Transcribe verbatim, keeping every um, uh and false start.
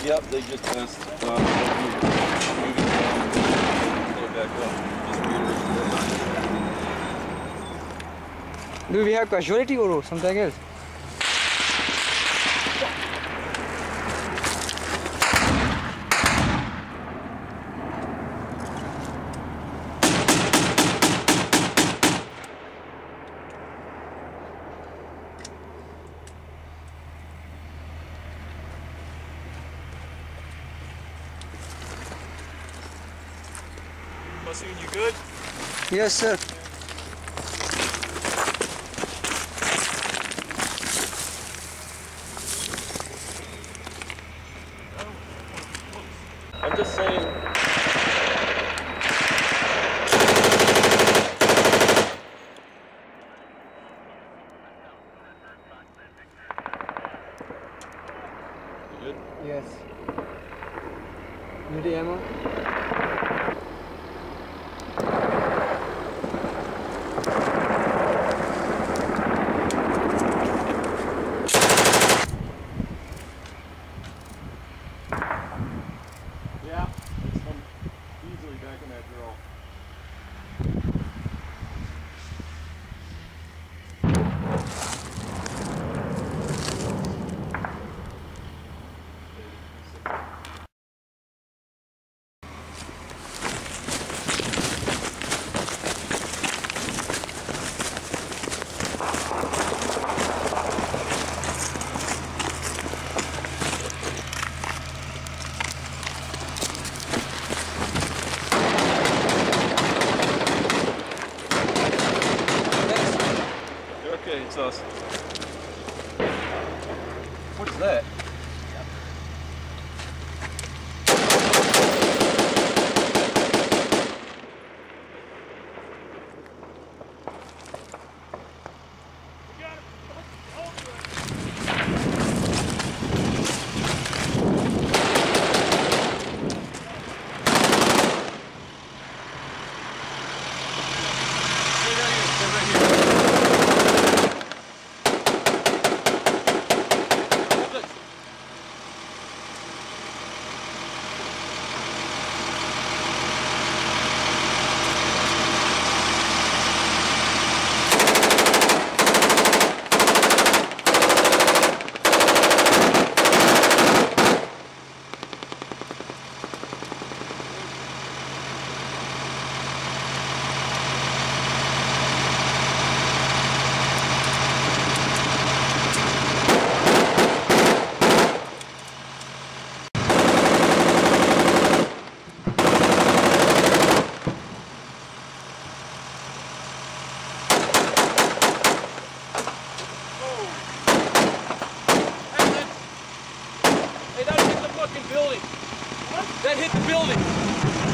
Yep, they just missed. Uh, moving down, pull it back up. Just reiterate. Do we have casualty or something else? Bussing, you good? Yes, sir. I'm just saying. You good? Yes. Need ammo? Yeah, it's come easily back in that drill. Okay, it's us. What's that? Hey, that hit the fucking building. What? That hit the building.